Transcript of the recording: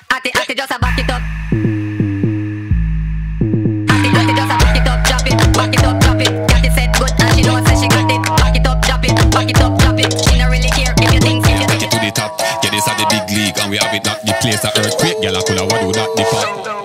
Atty just a back it up. Atty just a back it up, drop it. Catty said good and she know say she got it. Back it up, drop it. She no really care if you think Take it to the top, yeah this are the big league and we have it not the place a earthquake. Girl I coulda what do that the pop.